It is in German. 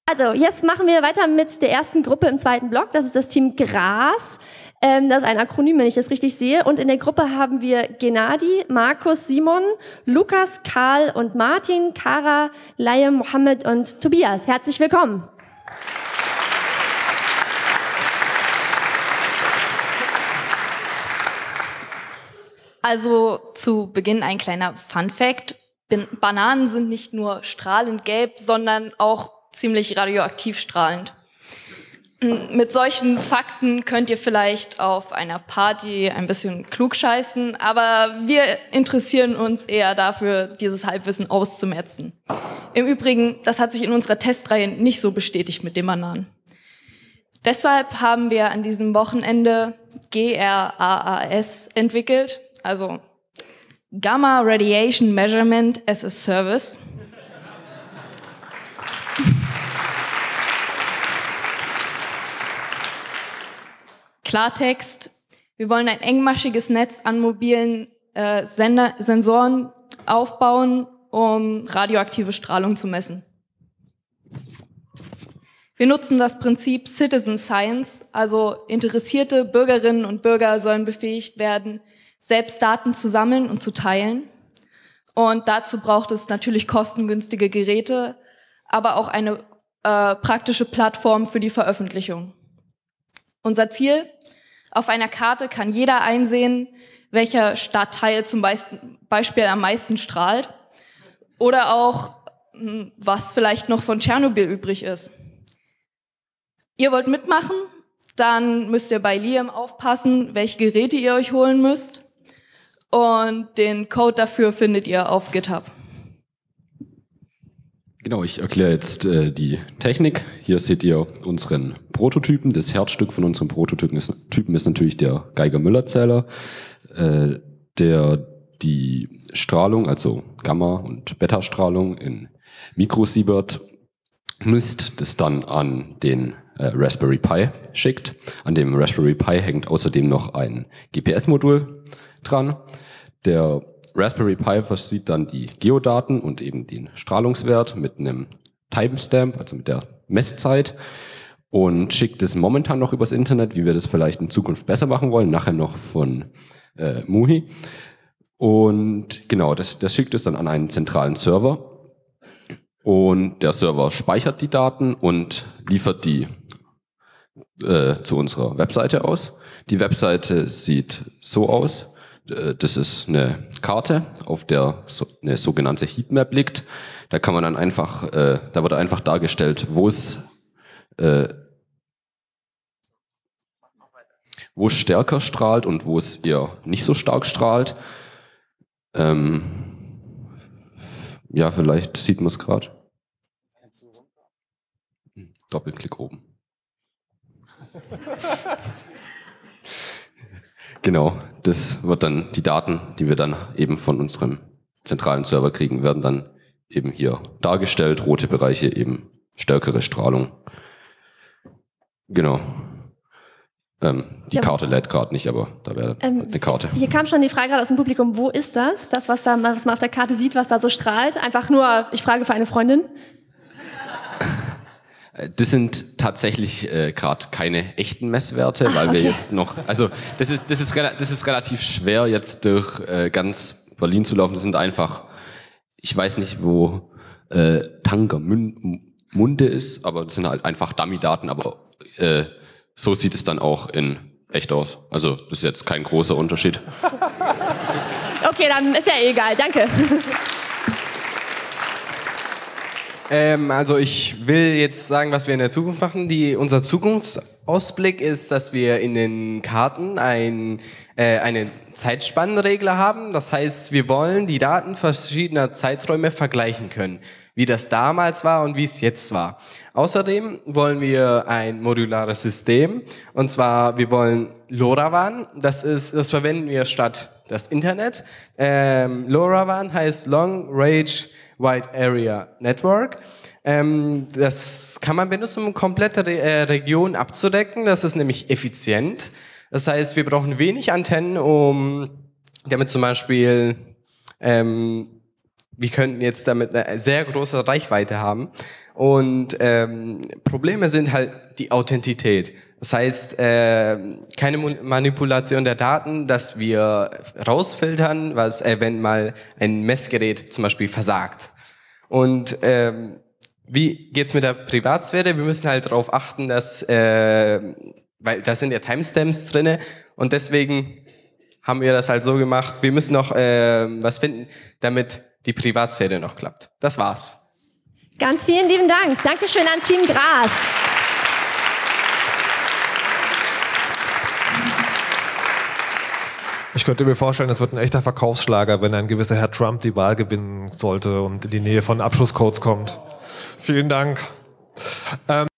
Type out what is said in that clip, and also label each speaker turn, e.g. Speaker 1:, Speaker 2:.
Speaker 1: Also, jetzt machen wir weiter mit der ersten Gruppe im zweiten Block. Das ist das Team Gras. Das ist ein Akronym, wenn ich das richtig sehe. Und in der Gruppe haben wir Gennady, Markus, Simon, Lukas, Karl und Martin, Kara, Laie, Mohammed und Tobias. Herzlich willkommen.
Speaker 2: Also zu Beginn ein kleiner Fun-Fact. Bananen sind nicht nur strahlend gelb, sondern auch ziemlich radioaktiv strahlend. Mit solchen Fakten könnt ihr vielleicht auf einer Party ein bisschen klugscheißen, aber wir interessieren uns eher dafür, dieses Halbwissen auszumerzen. Im Übrigen, das hat sich in unserer Testreihe nicht so bestätigt mit den Bananen. Deshalb haben wir an diesem Wochenende GRAAS entwickelt, also Gamma Radiation Measurement as a Service. Klartext, wir wollen ein engmaschiges Netz an mobilen Sensoren aufbauen, um radioaktive Strahlung zu messen. Wir nutzen das Prinzip Citizen Science, also interessierte Bürgerinnen und Bürger sollen befähigt werden, selbst Daten zu sammeln und zu teilen. Und dazu braucht es natürlich kostengünstige Geräte, aber auch eine praktische Plattform für die Veröffentlichung. Unser Ziel: Auf einer Karte kann jeder einsehen, welcher Stadtteil zum Beispiel am meisten strahlt oder auch, was vielleicht noch von Tschernobyl übrig ist. Ihr wollt mitmachen? Dann müsst ihr bei Liam aufpassen, welche Geräte ihr euch holen müsst. Und den Code dafür findet ihr auf GitHub.
Speaker 3: Genau, ich erkläre jetzt die Technik. Hier seht ihr unseren Prototypen. Das Herzstück von unserem Prototypen ist natürlich der Geiger-Müller-Zähler, der die Strahlung, also Gamma- und Beta-Strahlung in Mikrosievert misst, das dann an den Raspberry Pi schickt. An dem Raspberry Pi hängt außerdem noch ein GPS-Modul dran. Der Raspberry Pi versieht dann die Geodaten und eben den Strahlungswert mit einem Timestamp, also mit der Messzeit, und schickt es momentan noch übers Internet, wie wir das vielleicht in Zukunft besser machen wollen, nachher noch von Muhi. Und genau, das schickt es dann an einen zentralen Server. Und der Server speichert die Daten und liefert die zu unserer Webseite aus. Die Webseite sieht so aus. Das ist eine Karte, auf der eine sogenannte Heatmap liegt. Da kann man dann einfach, da wird einfach dargestellt, wo es stärker strahlt und wo es eher nicht so stark strahlt. Ja, vielleicht sieht man es gerade. Doppelklick oben. Genau, das wird dann, die Daten, die wir dann eben von unserem zentralen Server kriegen, werden dann eben hier dargestellt. Rote Bereiche eben stärkere Strahlung. Genau. Die Karte lädt gerade nicht, aber da wäre eine Karte.
Speaker 1: Hier kam schon die Frage gerade aus dem Publikum, wo ist das? Das, was man auf der Karte sieht, was da so strahlt? Einfach nur, ich frage für eine Freundin.
Speaker 3: Das sind tatsächlich gerade keine echten Messwerte, weil wir jetzt noch, also das ist relativ schwer jetzt durch ganz Berlin zu laufen. Das sind einfach, ich weiß nicht, wo Tangermunde ist, aber das sind halt einfach Dummy-Daten, aber so sieht es dann auch in echt aus. Also das ist jetzt kein großer Unterschied.
Speaker 1: Okay, dann ist ja egal, danke.
Speaker 4: Also ich will jetzt sagen, was wir in der Zukunft machen. Unser Zukunftsausblick ist, dass wir in den Karten einen Zeitspannenregler haben. Das heißt, wir wollen die Daten verschiedener Zeiträume vergleichen können, wie das damals war und wie es jetzt war. Außerdem wollen wir ein modulares System, und zwar wir wollen LoRaWAN. Das verwenden wir statt das Internet. LoRaWAN heißt Long Range Wide Area Network. Das kann man benutzen, um komplette Regionen abzudecken. Das ist nämlich effizient. Das heißt, wir brauchen wenig Antennen, damit zum Beispiel, wir könnten jetzt damit eine sehr große Reichweite haben. Und Probleme sind halt die Authentität. Das heißt, keine Manipulation der Daten, dass wir rausfiltern, was wenn mal ein Messgerät zum Beispiel versagt. Und wie geht's mit der Privatsphäre? Wir müssen halt darauf achten, dass, weil da sind ja Timestamps drinne und deswegen haben wir das halt so gemacht. Wir müssen noch was finden, damit die Privatsphäre noch klappt. Das war's.
Speaker 1: Ganz vielen lieben Dank. Dankeschön an Team Gras.
Speaker 5: Ich könnte mir vorstellen, es wird ein echter Verkaufsschlager, wenn ein gewisser Herr Trump die Wahl gewinnen sollte und in die Nähe von Abschusscodes kommt. Vielen Dank.